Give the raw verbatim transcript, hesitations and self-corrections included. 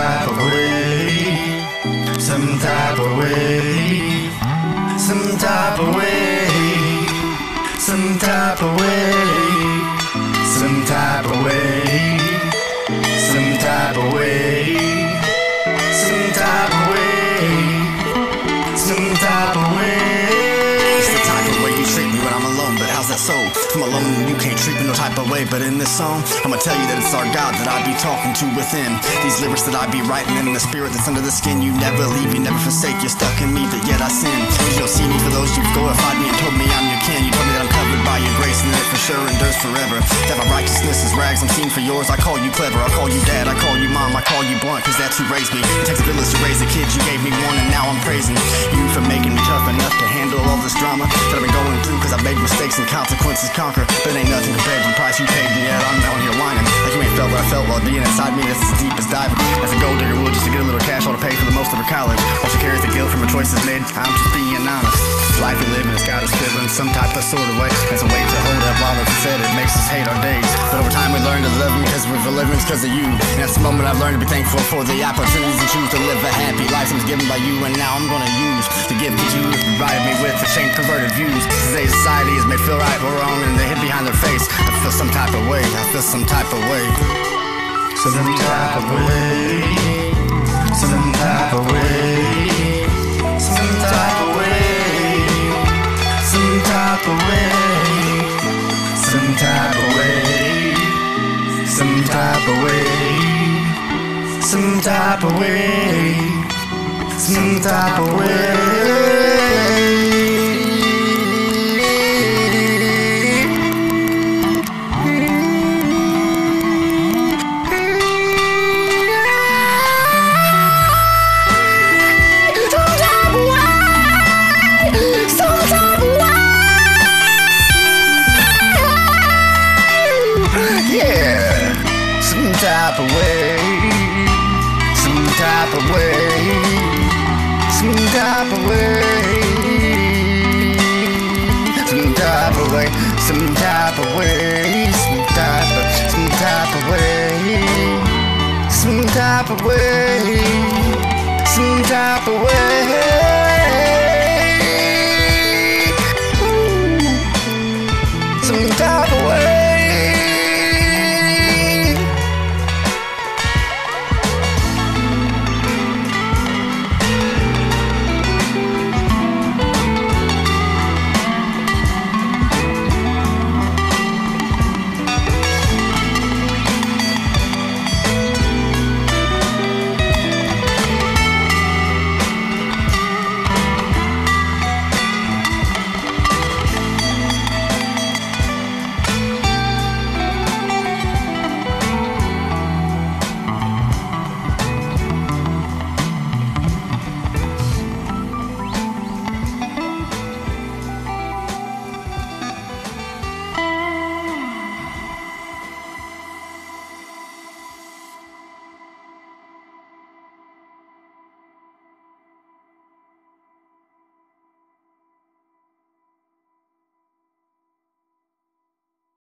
type of way, some type of way, some type of way, some type of way, some type of way, some type of way, some type of way, some type of way. It's the type of way you treat me when I'm alone, but how's that so? If I'm alone and you can't treat me no type of way, but in this song, I'ma tell you that it's our God that I be talking to within. These lyrics that I be writing in the spirit that's under the skin. You never leave, you never forsake, you're stuck in me, but yet I sin. You don't see me for those you've glorified me and told me I'm your kin. You told me that I'm covered by your grace and that it for sure endures forever. That my righteousness is rags, I'm seen for yours. I call you clever, I call you dad, I call you mom, I call you blunt, cause that's who raised me. It takes a village to raise a kid, you gave me one and now I'm praising you for making me tough enough to handle all this drama that I've been going through, cause I've made mistakes and consequences conquer. But it ain't nothing compared to the price you paid me. Yeah, I'm out here whining like you ain't felt what I felt while being inside me. That's as deep as diving as a gold digger would just to get a little cash all to pay for the most of her college. While she carries the guilt from her choices made, I'm just being honest. Life we live in has got us feeling some type of sort of way. It's a way to hold up while it's said it makes us hate our days. But over time we learn to love them because we're living because of you. And that's the moment I've learned to be thankful for the opportunities and choose to live a happy life that was given by you. And now I'm gonna use the gift that you provided me with to change perverted views. Today's society has made feel right or wrong and they hit behind their face. I feel some type of way, I feel some type of way. Some type of way, some type of way, some type of way, some type of way, some type of way, some type of way, some type of way, some type of way. Yeah, some type of way, some type of way, some type of way, some type of way, some type of way, some type of, some type of way, some type of way, some type of way.